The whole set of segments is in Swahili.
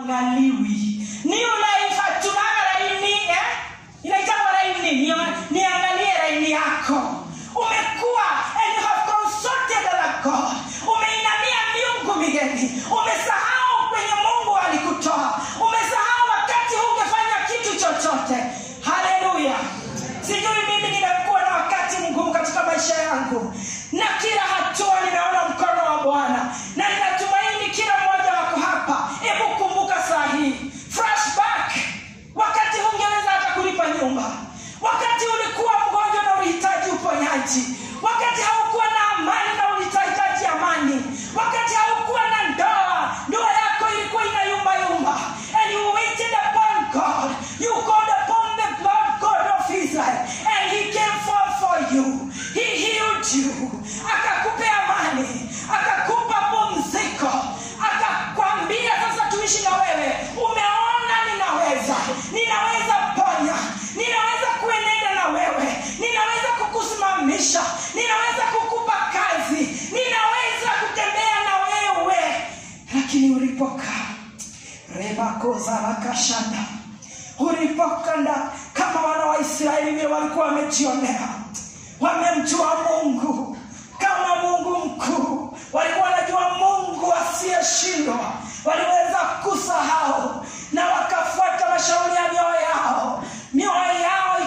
hauangaliwi. New life hatunaga laini, inaitwa laini, niangalie laini yako. Umekuwa and you have consulted the God. Umeinamia miungu migeni. Umesahau kwenye Mungu alikutoa. Umesahau wakati hungefanya kitu chochote. Haleluya. Sijui mimi nimekuwa na wakati mgumu katika maisha yangu. Na kila hatua ninaona mkono wa Bwana. Na ninatumaini kila mmoja wako hapa. Hebu kumbuka saa hii. Flashback. Wakati hungeweza hata kulipa nyumba. Wakati ulikuwa mgonjwa na ulihitaji uponyaji. Wakati haukuwa na amani na ulihitaji amani. Wakati haukuwa na ndoa yako ilikuwa inayumba. And you waited upon God. You called upon the Lord God of Israel. And he came forth for you. He healed you. Akakupea amani. Akakupa pumziko. Akakwambia sasa tuishi na wewe. Umeona ninaweza ponya. Ninaweza kuenenda na wewe. Ninaweza kukusimamisha. Ninaweza kukupa kazi. Ninaweza kutembea na wewe. Lakini ulipokaa rebakoza lakashanda. Ulipokanda kama wana wa Israeli vile walikuwa wamejionea. Wamemjua Mungu kama Mungu mkuu. Walikuwa wanajua Mungu asiyeshindwa. Waliweza kusahau na wakafuata mashauri ya mioyo yao. Mioyo yao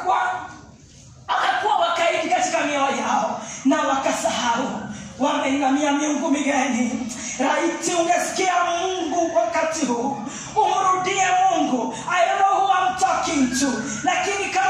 akakuwa wakaidi katika mioyo yao na wakasahau. Wameinamia miungu migeni. Raiti ungesikia Mungu wakati huu. Umrudie Mungu. I don't know who I'm talking to. Lakini kama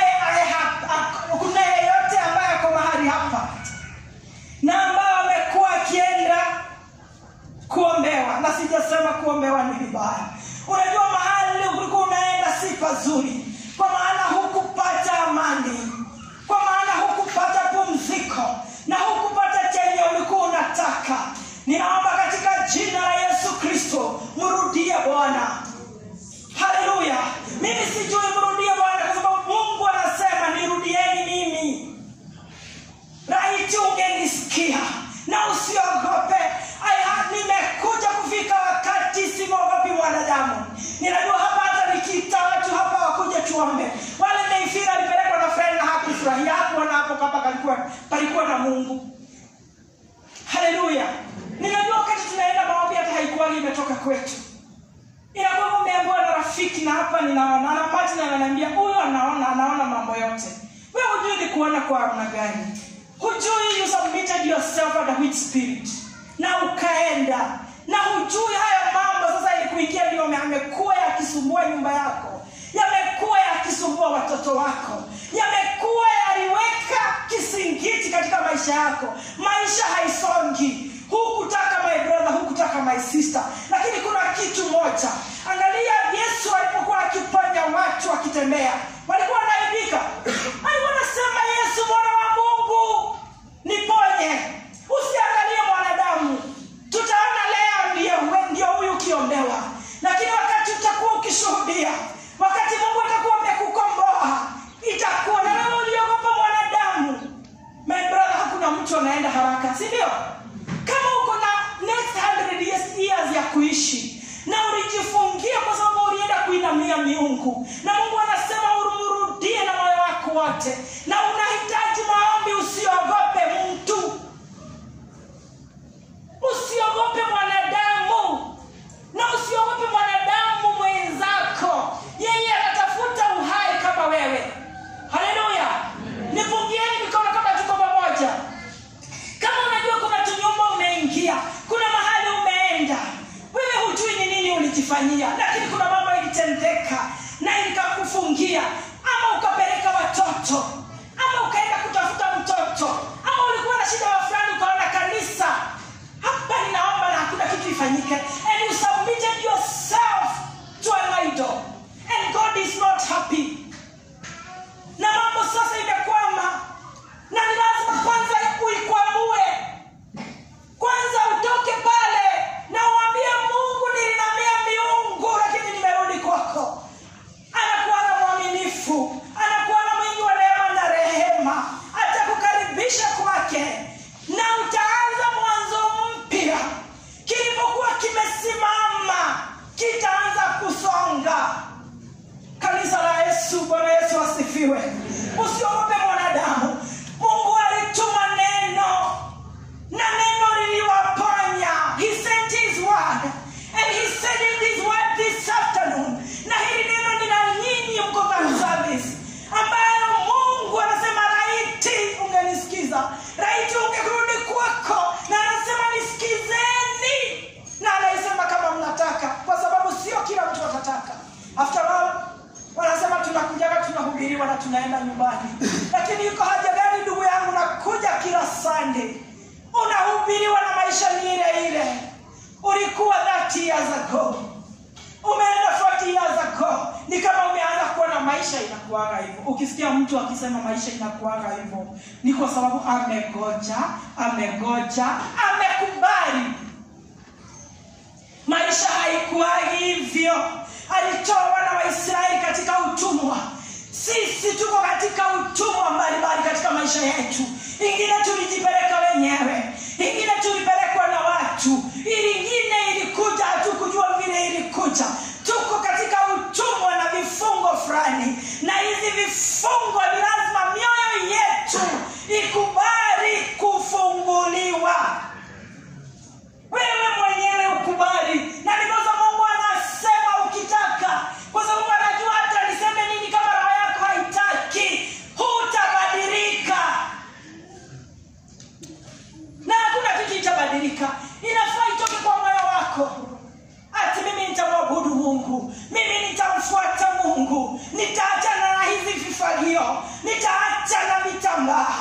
kuna yeyote ambaye ako mahali hapa na ambao amekuwa akienda kuombewa. Na sijasema kuombewa ni vibaya. Unajua mahali ulikuwa unaenda si pazuri. Kwa maana hukupata amani. Kwa maana hukupata pumziko. Na hukupata chenye ulikuwa unataka. Ninaomba katika jina la Yesu Kristo mrudie Bwana. Haleluya. Mimi sijui mrudie Bwana kwa sababu Mungu anasema nirudieni mimi. Raiti ungenisikia na usiogope. Nimekuja kufika wakati simwogopi mwanadamu. Ninajua hapa hata nikiita watu hapa wakuje tuombe. Wale Meifira alipelekwa na friend na hakufurahia hapo na hapo kapa palikuwa na Mungu. Haleluya. Ninajua wakati tunaenda maombi hata haikuwa imetoka kwetu. Inakuwa umeambiwa na rafiki na hapa ninaona na pati na ananiambia huyu anaona mambo yote. Wewe hujui ni kuona kwa namna gani. Hujui you submitted yourself under which spirit. Na ukaenda. Na hujui haya mambo sasa ilikuingia ndio yamekuwa yakisumbua nyumba yako. Yamekuwa yakisumbua watoto wako. Yamekuwa yaliweka kisingiti katika maisha yako. Maisha haisongi. Hukutaka my brother, hukutaka my sister. Lakini kuna kitu moja. Angalia Yesu alipokuwa akiponya watu akitembea. Walikuwa wanaibika. Alikuwa anasema Yesu Mwana wa Mungu, niponye. Usiangalie mwanadamu. Tutaona leo ndio huyu ukiombewa. Lakini wakati utakuwa ukishuhudia, wakati Mungu atakuwa amekukomboa, itakuwa na wewe uliogopa mwanadamu. My brother, hakuna mtu anaenda haraka, si ndio? Kama uko na next 100 years ya kuishi na ulijifungia kwa sababu ulienda kuinamia miungu, na Mungu anasema urudie na moyo wako wote, na unahitaji maombi, usiogope mtu. Usiogope mwanadamu. Na usiogope mwanadamu mwenzako. Yeye anatafuta uhai kama wewe. Haleluya. Nipungieni mikono kama tuko pamoja. Kama unajua kuna tunyumba umeingia, kuna mahali umeenda, wewe hujui ni nini ulijifanyia, lakini kuna mambo ilitendeka na ikakufungia, ama ukapeleka watoto, ama ukaenda kutafuta mtoto, ama ulikuwa na shida fulani ukaona kanisa hapa ninaomba na hakuna kitu ifanyike, and you submitted yourself to an idol and God is not happy. Na mambo sasa imekwama, na ni lazima kwanza uikwamue. Kwanza utoke pale na uambie Mungu, nilinamia miungu lakini nimerudi kwako. Anakuwa na mwaminifu, anakuwa na mwingi wa neema na rehema, atakukaribisha kwake na utaanza mwanzo mpya. Kilipokuwa kimesi asifiwe. Usiogope mwanadamu. Mungu alituma neno na neno liliwaponya. He sent his word and he said in this word this afternoon. Na hili neno ni la nyinyi mko kwa service ambayo Mungu anasema raiti ungenisikiza, raiti ungerudi kwako, na anasema nisikizeni, na anasema kama mnataka, kwa sababu sio kila mtu atataka. After all, wanasema tunakujaga tunahubiriwa na tunaenda nyumbani. Lakini yuko haja gani ndugu yangu nakuja kila Sunday unahubiriwa na maisha ni ile ile? Ulikuwa 30 years ago, umeenda 40 years ago, ni kama umeanza kuona maisha inakuaga hivyo. Ukisikia mtu akisema maisha inakuaga hivyo, ni kwa sababu amegoja, amekubali. Maisha haikuwa hivyo. Alitoa wana wa Israeli katika utumwa. Sisi tuko katika utumwa mbalimbali katika maisha yetu. Ingine tulijipeleka wenyewe, ingine tulipelekwa na watu, ingine ilikuja hatukujua vile ilikuja. Tuko katika utumwa na vifungo fulani, na hizi vifungo ni lazima mioyo yetu ikubali kufunguliwa. Wewe mwenyewe ukubali. Na ndipo Mungu anasema ukitaka, kwa sababu anajua hata niseme nini kama roho yako haitaki, hutabadilika. Na hakuna kitu kitabadilika. Inafaa itoke kwa moyo wako. Ati mimi nitamwabudu Mungu, mimi nitamfuata Mungu, nitaachana na hizi vifagio, nitaacha na mitambaa,